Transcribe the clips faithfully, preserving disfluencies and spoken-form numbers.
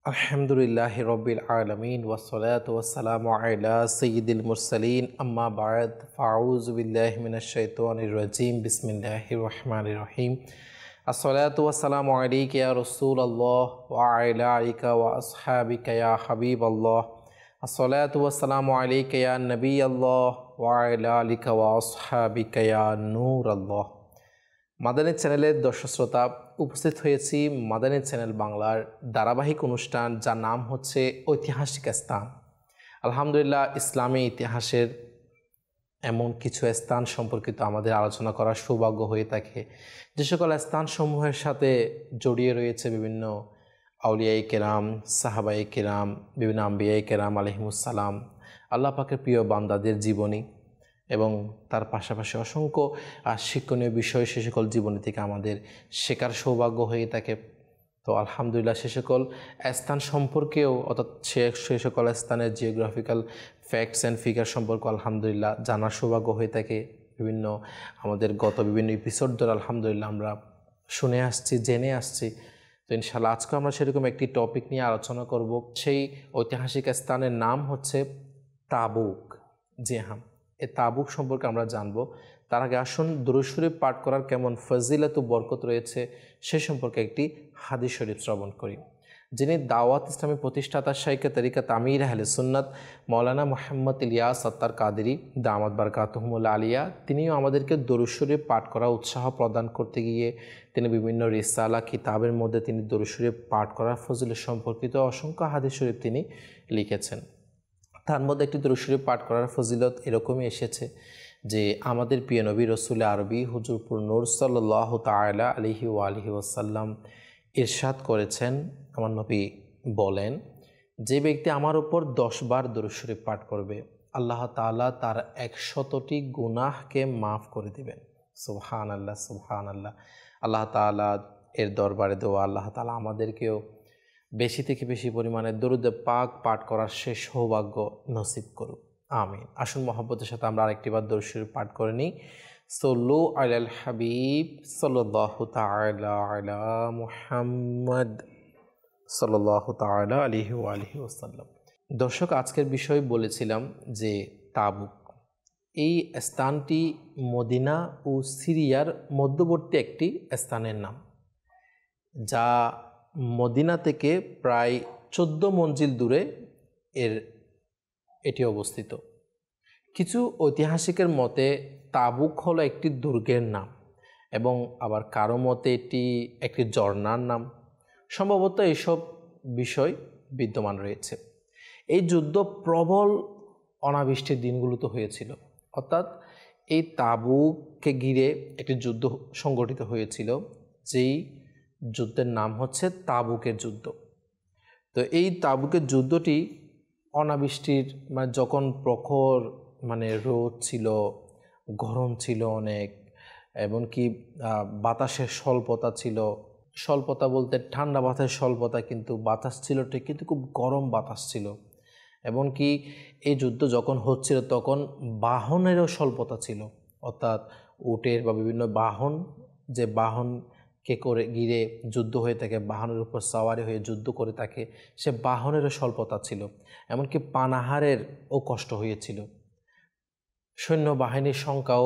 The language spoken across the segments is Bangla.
আলহামদুলিল্লাহি রব্বিল আলামিন ওয়াসসালাতু ওয়াসসালামু আলা সাইয়্যিদিল মুরসালিন আম্মা বা'দ ফাউযু বিল্লাহি মিনাশ শাইতানির রাজীম বিসমিল্লাহির রহমানির রহিম আসসালাতু ওয়াসসালামু আলাইকা ইয়া রাসূলুল্লাহ ওয়া আলা আলিকা ওয়া আসহাবিকা ইয়া হাবিবাল্লাহ আসসালাতু ওয়াসসালামু আলাইকা ইয়া নবিয়াল্লাহ ওয়া আলা আলিকা ওয়া আসহাবিকা ইয়া নূরাল্লাহ। মাদানী চ্যানেলের দর্শক শ্রোতা, উপস্থিত হয়েছি মাদানী চ্যানেল বাংলার ধারাবাহিক অনুষ্ঠান, যার নাম হচ্ছে ঐতিহাসিক স্থান। আলহামদুলিল্লাহ, ইসলামী ইতিহাসের এমন কিছু স্থান সম্পর্কিত আমাদের আলোচনা করার সৌভাগ্য হয়ে থাকে, যে সকল স্থানসমূহের সাথে জড়িয়ে রয়েছে বিভিন্ন আউলিয়াই কেরাম, সাহাবাই কেরাম, বিভিন্ন আম্বিয়াই কেরাম আলাইহিমুসসালাম, আল্লাহ পাকের প্রিয় বান্দাদের জীবনী এবং তার পাশাপাশি অসংখ্য শিক্ষণীয় বিষয় সে সকল জীবনী থেকে আমাদের শেখার সৌভাগ্য হয়ে থাকে। তো আলহামদুলিল্লাহ, সে সকল স্থান সম্পর্কেও অর্থাৎ সে সে সকল স্থানের জিওগ্রাফিক্যাল ফ্যাক্টস অ্যান্ড ফিগার সম্পর্কে আলহামদুলিল্লাহ জানার সৌভাগ্য হয়ে থাকে। বিভিন্ন আমাদের গত বিভিন্ন এপিসোড ধরে আলহামদুলিল্লাহ আমরা শুনে আসছি, জেনে আসছি। তো ইনশাআল্লাহ আজকে আমরা সেরকম একটি টপিক নিয়ে আলোচনা করব। সেই ঐতিহাসিক স্থানের নাম হচ্ছে তাবুক। জি হ্যাঁ, এই তাবুক সম্পর্কে আমরা জানব। তার আগে আসুন দুরূদ শরীফ পাঠ করার কেমন ফজিলত ও বরকত রয়েছে সে সম্পর্কে একটি হাদিস শরীফ শ্রবণ করি। যিনি দাওয়াত ইসলামী প্রতিষ্ঠাতা শাইখে তরিকাত আমির আহলে সুন্নাত মাওলানা মুহাম্মদ ইলিয়াস আত্তার কাদেরী দামাত বারকাতুহুমুল আলিয়া, তিনিও আমাদেরকে দুরূদ শরীফ পাঠ করা উৎসাহ প্রদান করতে গিয়ে তিনি বিভিন্ন রিসালা কিতাবের মধ্যে তিনি দুরূদ শরীফ পাঠ করার ফজিলত সম্পর্কিত অসংখ্য হাদিস শরীফ তিনি লিখেছেন। তার মধ্যে একটি দুরূদ শরীফ পাঠ করার ফজিলত এরকমই এসেছে যে আমাদের প্রিয় নবী রসুল আরবি হুজুরপুর নূর সাল্লাল্লাহু তাআলা আলাইহি ওয়া আলিহি ওয়াসাল্লাম ইরশাদ করেছেন, আমার নবী বলেন, যে ব্যক্তি আমার উপর দশ বার দুরূদ শরীফ পাঠ করবে, আল্লাহ তাআলা তার একশতটি গুনাহকে মাফ করে দিবেন। সুবহানাল্লাহ, সুবহানাল্লাহ। আল্লাহ তাআলা এর দরবারে দোয়া, আল্লাহ তাআলা আমাদেরকেও বেশি থেকে বেশি পরিমাণে দরুদ পাক পাঠ করার শেষ সৌভাগ্য নসিব করুক, আমিন। আসুন মহব্বতের সাথে আমরা আরেকটিবার দরুদ শরীফ পাঠ করে নিই। সাল্লু আলাল হাবিব সাল্লাল্লাহু তাআলা আলা মুহাম্মদ সাল্লাল্লাহু তাআলা আলাইহি ওয়া আলিহি ওয়াসাল্লাম। দর্শক, আজকের বিষয় বলেছিলাম যে তাবুক। এই স্থানটি মদিনা ও সিরিয়ার মধ্যবর্তী একটি স্থানের নাম, যা মদিনা থেকে প্রায় চোদ্দ মঞ্জিল দূরে এর এটি অবস্থিত। কিছু ঐতিহাসিকের মতে তাবুক হলো একটি দুর্গের নাম, এবং আবার কারো মতে এটি একটি ঝর্ণার নাম। সম্ভবত এইসব বিষয় বিদ্যমান রয়েছে। এই যুদ্ধ প্রবল অনাবৃষ্টির দিনগুলোতে হয়েছিল, অর্থাৎ এই তাবুককে ঘিরে একটি যুদ্ধ সংগঠিত হয়েছিল, যেই যুদ্ধের নাম হচ্ছে তাবুকের যুদ্ধ। তো এই তাবুকের যুদ্ধটি অনাবৃষ্টির মানে যখন প্রখর মানে রোদ ছিল, গরম ছিল অনেক, এমনকি বাতাসের স্বল্পতা ছিল। স্বল্পতা বলতে ঠান্ডা বাতাসের স্বল্পতা, কিন্তু বাতাস ছিল ঠিক, কিন্তু খুব গরম বাতাস ছিল। এমনকি এই যুদ্ধ যখন হচ্ছিল তখন বাহনেরও স্বল্পতা ছিল, অর্থাৎ উটের বা বিভিন্ন বাহন, যে বাহন কে করে ঘিরে যুদ্ধ হয়ে থাকে, বাহনের উপর সাওয়ারি হয়ে যুদ্ধ করে থাকে, সে বাহনেরও স্বল্পতা ছিল। এমনকি পানাহারেরও কষ্ট হয়েছিল। সৈন্যবাহিনীর সংখ্যাও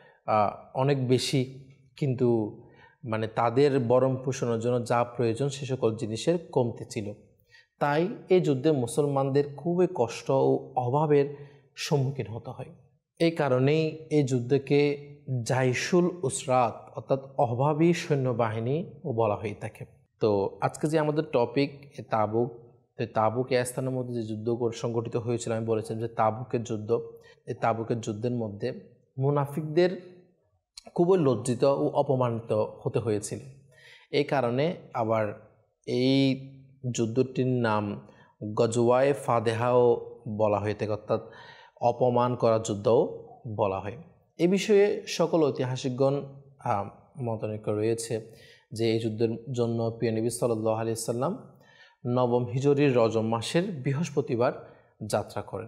অনেক বেশি, কিন্তু মানে তাদের বরণ পোষণের জন্য যা প্রয়োজন সে সকল জিনিসের কমতি ছিল। তাই এই যুদ্ধে মুসলমানদের খুবই কষ্ট ও অভাবের সম্মুখীন হতে হয়। এই কারণেই এই যুদ্ধকে জাইশুল উসরাত অর্থাৎ অভাবী সৈন্যবাহিনী ও বলা হয়ে থাকে। তো আজকে যে আমাদের টপিক তাবুক, তো তাবুক এই স্থানের মধ্যে যে যুদ্ধ সংগঠিত হয়েছিল, আমি বলেছিলাম যে তাবুকের যুদ্ধ। এই তাবুকের যুদ্ধের মধ্যে মুনাফিকদের খুবই লজ্জিত ও অপমানিত হতে হয়েছিল। এই কারণে আবার এই যুদ্ধটির নাম গজওয়ায়ে ফাদেহাও বলা হয়ে থাকে, অর্থাৎ অপমান করা যুদ্ধও বলা হয়। এ বিষয়ে সকল ঐতিহাসিকগণ মতানৈক্য রয়েছে যে এই যুদ্ধের জন্য প্রিয় নবী সাল্লাল্লাহু আলাইহি সাল্লাম নবম হিজরির রজব মাসের বৃহস্পতিবার যাত্রা করেন।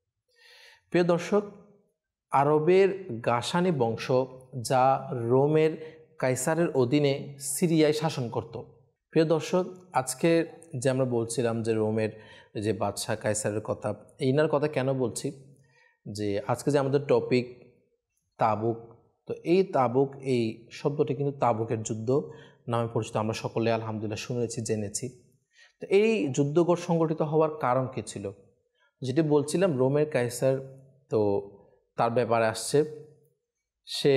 প্রিয় দর্শক, আরবের গাসানি বংশ, যা রোমের কাইসারের অধীনে সিরিয়ায় শাসন করত, প্রিয় দর্শক, আজকে যে আমরা বলছিলাম যে রোমের যে বাদশাহ কায়সারের কথা, এইনার কথা কেন বলছি, যে আজকে যে আমাদের টপিক তাবুক, তো এই তাবুক এই শব্দটি কিন্তু তাবুকের যুদ্ধ নামে পরিচিত। আমরা সকলে আলহামদুলিল্লাহ শুনেছি, জেনেছি। তো এই যুদ্ধ সংগঠিত হওয়ার কারণ কী ছিল? যেটি বলছিলাম, রোমের কায়সার, তো তার ব্যাপারে আসছে, সে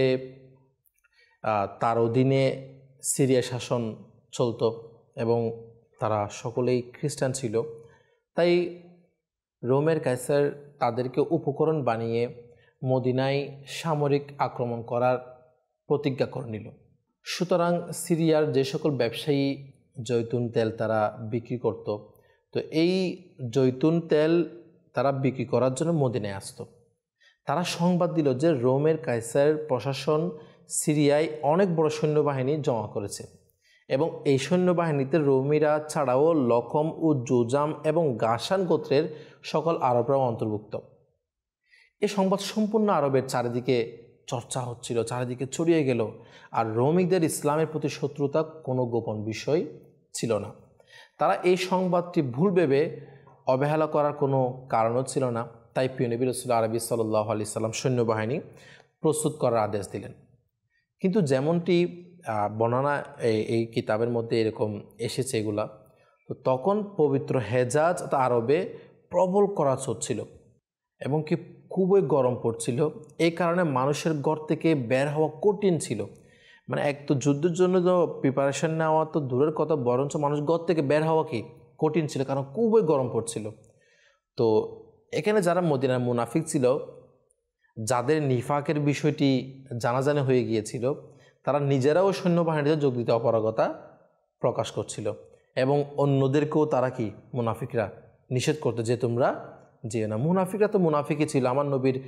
তার অধীনে সিরিয়া শাসন চলত এবং তারা সকলেই খ্রিস্টান ছিল। তাই রোমের কায়সার তাদেরকে উপকরণ বানিয়ে মদিনায় সামরিক আক্রমণ করার প্রতিজ্ঞা করে নিল। সুতরাং সিরিয়ার যে সকল ব্যবসায়ী জৈতুন তেল তারা বিক্রি করত, তো এই জৈতুন তেল তারা বিক্রি করার জন্য মদিনায় আসতো। তারা সংবাদ দিল যে রোমের কায়সার প্রশাসন সিরিয়ায় অনেক বড় সৈন্যবাহিনী জমা করেছে এবং এই সৈন্যবাহিনীতে রোমিরা ছাড়াও লকম ও জোজাম এবং গাসান গোত্রের সকল আরবরাও অন্তর্ভুক্ত। এই সংবাদ সম্পূর্ণ আরবের চারিদিকে চর্চা হচ্ছিল, চারিদিকে ছড়িয়ে গেল। আর রোমিকদের ইসলামের প্রতি শত্রুতা কোনো গোপন বিষয় ছিল না। তারা এই সংবাদটি ভুল ভেবে অবহেলা করার কোনো কারণও ছিল না। তাই প্রিয় নবী রাসূলুল্লাহ আরবি সাল্লাল্লাহু আলাইহি সাল্লাম সৈন্যবাহিনী প্রস্তুত করার আদেশ দিলেন। কিন্তু যেমনটি বর্ণনা এই কিতাবের মধ্যে এরকম এসেছে এগুলা, তো তখন পবিত্র হেজাজ আরবে প্রবল করাচ হচ্ছিল এবং কি খুবই গরম পড়ছিল। এই কারণে মানুষের ঘর থেকে বের হওয়া কঠিন ছিল। মানে এক তো যুদ্ধের জন্য তো প্রিপারেশন নেওয়া তো দূরের কথা, বরঞ্চ মানুষ ঘর থেকে বের হওয়া কি কঠিন ছিল, কারণ খুবই গরম পড়ছিল। তো এখানে যারা মদিনার মুনাফিক ছিল, যাদের নিফাকের বিষয়টি জানাজানি হয়ে গিয়েছিল, তারা নিজেরাও সৈন্যবাহিনীতে যোগ দিতে অপারগতা প্রকাশ করছিল এবং অন্যদেরকেও তারা কি মুনাফিকরা নিষেধ করতো যে তোমরা যেও না। মুনাফিকরা তো মুনাফিকই ছিল। আমার নবীর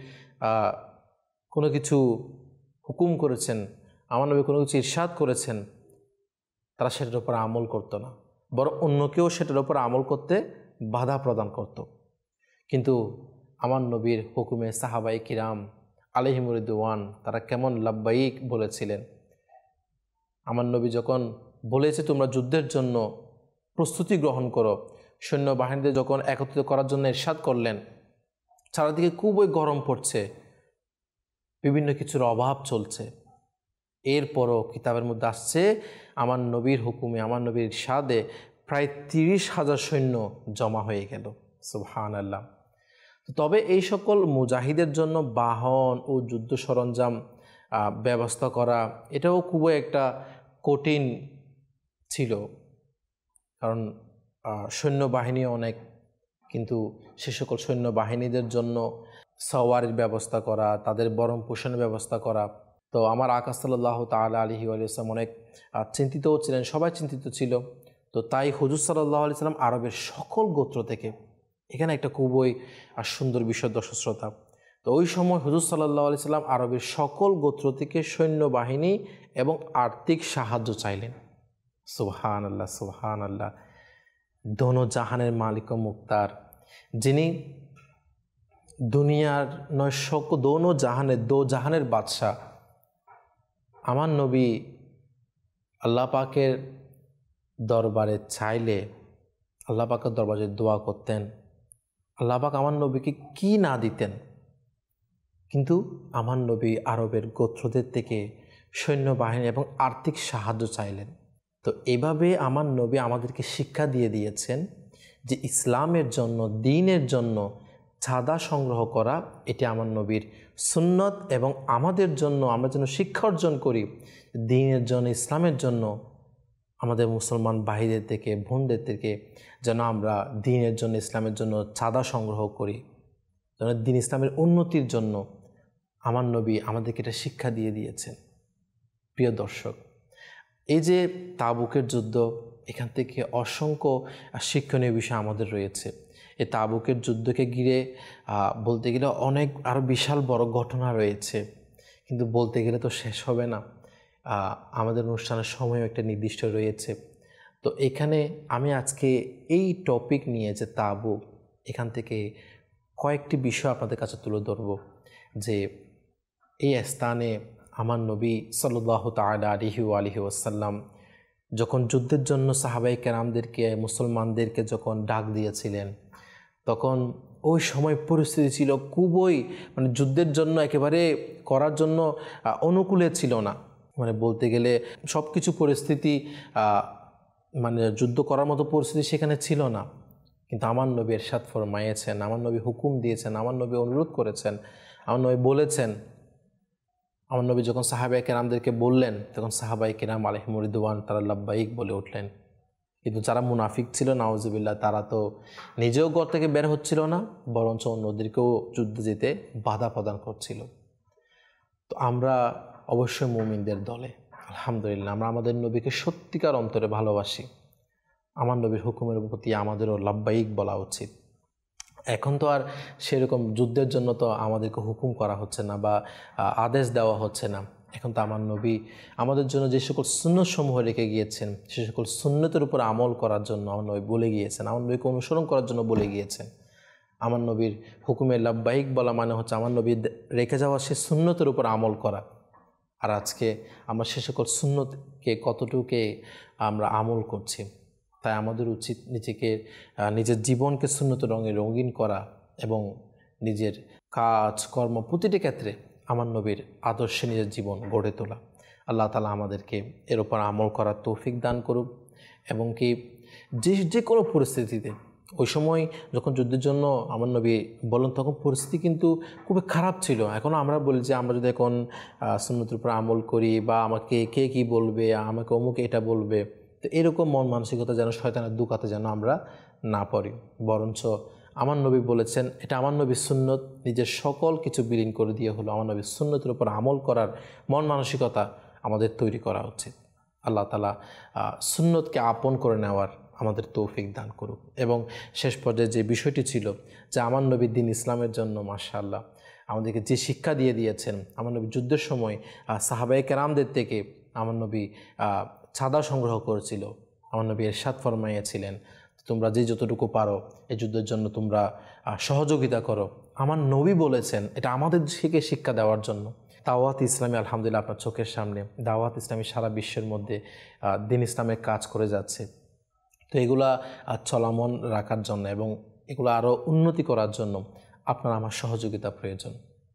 কোনো কিছু হুকুম করেছেন, আমার নবী কোনো কিছু ইরশাদ করেছেন, তারা সেটার উপর আমল করতো না, বরং অন্যকেও সেটার উপর আমল করতে বাধা প্রদান করত। কিন্তু আমার নবীর হুকুমে সাহাবায়ে কিরাম আলাইহিমুর রিদওয়ান তারা কেমন লাব্বাইক বলেছিলেন। আমার নবী যখন বলেছে তোমরা যুদ্ধের জন্য প্রস্তুতি গ্রহণ করো, সৈন্যবাহিনীদের যখন একত্রিত করার জন্য ইরশাদ করলেন, চারিদিকে খুবই গরম পড়ছে, বিভিন্ন কিছুর অভাব চলছে, এরপরও কিতাবের মধ্যে আসছে আমার নবীর হুকুমে, আমার নবীর ইরশাদে প্রায় তিরিশ হাজার সৈন্য জমা হয়ে গেল। সুবহানাল্লাহ। তবে এই সকল মুজাহিদের জন্য বাহন ও যুদ্ধ সরঞ্জাম ব্যবস্থা করা এটাও খুবই একটা কঠিন ছিল, কারণ সৈন্যবাহিনী অনেক, কিন্তু সে সকল সৈন্যবাহিনীদের জন্য সওয়ারির ব্যবস্থা করা, তাদের বরণ পোষণের ব্যবস্থা করা। তো আমার আকা সাল্লাল্লাহু তাআলা আলাইহি ওয়া সাল্লাম অনেক চিন্তিতও ছিলেন, সবাই চিন্তিত ছিল। তো তাই হুজুর সাল্লাল্লাহু আলাইহি সাল্লাম আরবের সকল গোত্র থেকে, এখানে একটা খুবই সুন্দর বিষয় দর্শক শ্রোতা, তো ওই সময় হুজুর সাল্লাল্লাহু আলাইহি সাল্লাম আরবের সকল গোত্র থেকে সৈন্যবাহিনী এবং আর্থিক সাহায্য চাইলেন। সুবহানাল্লাহ, সুবহানাল্লাহ। দোনো জাহানের মালিক ও মুক্তার, যিনি দুনিয়ার নয় সকল দোনো জাহানের দো জাহানের বাদশাহ, আমার নবী আল্লাহ পাকের দরবারে চাইলে আল্লাহ পাকের দরবারে দোয়া করতেন, আল্লাহ পাক আমার নবীকে কি না দিতেন, কিন্তু আমার নবী আরবের গোত্রদের থেকে সৈন্যবাহিনী এবং আর্থিক সাহায্য চাইলেন। তো এভাবে আমার নবী আমাদেরকে শিক্ষা দিয়ে দিয়েছেন যে ইসলামের জন্য, দ্বীনের জন্য চাঁদা সংগ্রহ করা এটি আমার নবীর সুন্নত, এবং আমাদের জন্য আমরা যেন শিক্ষা অর্জন করি দ্বীনের জন্য, ইসলামের জন্য, আমাদের মুসলমান ভাইদের থেকে, বোনদের থেকে যেন আমরা দ্বীনের জন্য, ইসলামের জন্য চাঁদা সংগ্রহ করি, যেন দ্বীন ইসলামের উন্নতির জন্য আমার নবী আমাদেরকে এটা শিক্ষা দিয়ে দিয়েছেন। প্রিয় দর্শক, এই যে তাবুকের যুদ্ধ, এখান থেকে অসংখ্য শিক্ষণীয় বিষয় আমাদের রয়েছে। এই তাবুকের যুদ্ধকে ঘিরে বলতে গেলে অনেক আরও বিশাল বড় ঘটনা রয়েছে, কিন্তু বলতে গেলে তো শেষ হবে না। আমাদের অনুষ্ঠানের সময়ও একটা নির্দিষ্ট রয়েছে। তো এখানে আমি আজকে এই টপিক নিয়ে যে তাবুক, এখান থেকে কয়েকটি বিষয় আপনাদের কাছে তুলে ধরব, যে এই স্থানে আমার নবী সাল্লাল্লাহু তাআলা আলাইহি ওয়া আলিহি ওয়াসাল্লাম যখন যুদ্ধের জন্য সাহাবায়ে কেরামদেরকে মুসলমানদেরকে যখন ডাক দিয়েছিলেন, তখন ওই সময় পরিস্থিতি ছিল খুবই মানে যুদ্ধের জন্য একেবারে করার জন্য অনুকূলে ছিল না। মানে বলতে গেলে সব কিছু পরিস্থিতি মানে যুদ্ধ করার মতো পরিস্থিতি সেখানে ছিল না। কিন্তু আমার নবী ইরশাদ ফরমায়েছেন, আমার নবী হুকুম দিয়েছেন, আমার নবী অনুরোধ করেছেন, আমার নবী বলেছেন। আমার নবী যখন সাহাবায়ে কেরামদেরকে বললেন, তখন সাহাবায়ে কেরাম আলাইহিমুর রিদওয়ান তারা লাব্বাইক বলে উঠলেন। কিন্তু যারা মুনাফিক ছিল নাউজুবিল্লাহ, তারা তো নিজেও ঘর থেকে বের হচ্ছিল না, বরঞ্চ অন্যদেরকেও যুদ্ধে যেতে বাধা প্রদান করছিল। তো আমরা অবশ্যই মুমিনদের দলে, আলহামদুলিল্লাহ। আমরা আমাদের নবীকে সত্যিকার অন্তরে ভালোবাসি। আমার নবীর হুকুমের প্রতি আমাদেরও লাব্বাইক বলা উচিত। এখন তো আর সেরকম যুদ্ধের জন্য তো আমাদেরকে হুকুম করা হচ্ছে না বা আদেশ দেওয়া হচ্ছে না। এখন তো আমার নবী আমাদের জন্য যে সকল সুন্নত সমূহ রেখে গিয়েছেন, সে সকল সুন্নতের উপর আমল করার জন্য আমার নবী বলে গিয়েছেন, আমার নবীকে অনুসরণ করার জন্য বলে গিয়েছেন। আমার নবীর হুকুমে লাব্বাইক বলা মানে হচ্ছে আমার নবী রেখে যাওয়া সে সুন্নতের উপর আমল করা। আর আজকে আমরা সে সকল সুন্নতকে কতটুকু আমরা আমল করছি। তাই আমাদের উচিত নিজেকে নিজের জীবনকে সুন্নত রঙে রঙিন করা এবং নিজের কাজ কর্ম প্রতিটি ক্ষেত্রে আমার নবীর আদর্শে নিজের জীবন গড়ে তোলা। আল্লাহ তাআলা আমাদেরকে এর উপর আমল করার তৌফিক দান করুক এবং কি যে যে কোনো পরিস্থিতিতে, ওই সময় যখন যুদ্ধের জন্য আমার নবী বলেন তখন পরিস্থিতি কিন্তু খুবই খারাপ ছিল। এখন আমরা বলি যে আমরা যদি এখন সুন্নতের উপর আমল করি বা আমাকে কে কী বলবে, আমাকে অমুক এটা বলবে, তো এরকম মন মানসিকতা যেন শয়তানের দুকাতে যেন আমরা না পড়ি। বরঞ্চ আমার নবী বলেছেন, এটা আমার নবীর সুন্নত, নিজের সকল কিছু বিলীন করে দিয়ে হলো আমার নবীর সুন্নতের উপর আমল করার মন মানসিকতা আমাদের তৈরি করা উচিত। আল্লাহ তাআলা সুন্নতকে আপন করে নেওয়ার আমাদের তৌফিক দান করুক। এবং শেষ পর্যায়ে যে বিষয়টি ছিল যে আমার নবীর দ্বীন ইসলামের জন্য মাশাআল্লাহ আমাদেরকে যে শিক্ষা দিয়ে দিয়েছেন, আমার নবী যুদ্ধের সময় সাহাবায়ে কেরামদের থেকে আমার নবী চাঁদা সংগ্রহ করেছিল। আমার নবী ইরশাদ ফরমাইয়াছিলেন, তোমরা যে যতটুকু পারো এই যুদ্ধের জন্য তোমরা সহযোগিতা করো। আমার নবী বলেছেন এটা আমাদের থেকে শিক্ষা দেওয়ার জন্য। দাওয়াত ইসলামী আলহামদুলিল্লাহ আপনার চোখের সামনে দাওয়াত ইসলামী সারা বিশ্বের মধ্যে দ্বীন ইসলামের কাজ করে যাচ্ছে। তো এগুলা চলমান রাখার জন্য এবং এগুলো আরও উন্নতি করার জন্য আপনার আমার সহযোগিতা প্রয়োজন।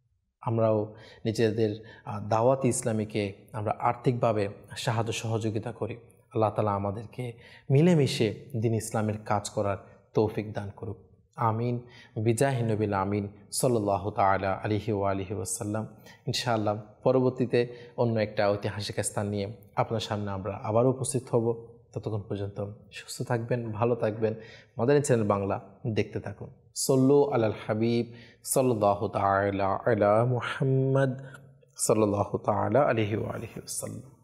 আমরাও নিজেদের দাওয়াত ইসলামীকে আমরা আর্থিকভাবে সাহায্য সহযোগিতা করি। আল্লাহ তাআলা আমাদেরকে মিলেমিশে দ্বীন ইসলামের কাজ করার তৌফিক দান করুক। আমিন বিজাহি নবিল আমিন সাল্লাল্লাহু তাআলা আলাইহি ওয়া আলিহি ওয়াসাল্লাম। ইনশাআল্লাহ পরবর্তীতে অন্য একটা ঐতিহাসিক স্থান নিয়ে আপনার সামনে আমরা আবারও উপস্থিত হব। ততক্ষণ পর্যন্ত সুস্থ থাকবেন, ভালো থাকবেন। মাদানী চ্যানেল বাংলা দেখতে থাকুন। সল্লু আলাল হাবিব সাল্লাল্লাহু তাআলা আলা মুহাম্মদ সাল্লাল্লাহু তাআলা আলাইহি ওয়া আলিহি ওয়াসাল্লাম।